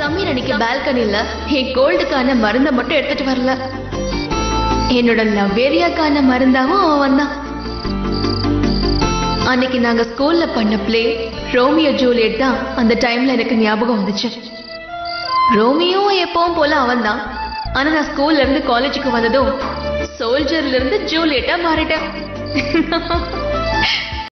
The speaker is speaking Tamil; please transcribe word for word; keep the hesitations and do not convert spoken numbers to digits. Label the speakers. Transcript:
Speaker 1: சமீர் அன்னைக்கு பால்கனில என் கோல்டுக்கான மருந்தை மட்டும் எடுத்துட்டு வரல, என்னோட லவ்வேரியாக்கான மருந்தாவும் அவன் வந்தான். அன்னைக்கு நாங்க ஸ்கூல்ல பண்ண பிளே ரோமியோ ஜூலியட் தான் அந்த டைம்ல எனக்கு ஞாபகம் வந்துச்சு. ரோமியோ எப்பவும் போல அவன் தான். ஆனா நான் ஸ்கூல்ல இருந்து காலேஜுக்கு வந்ததும் சோல்ஜர்ல இருந்து ஜூலியட்டா மாறிட்டேன்.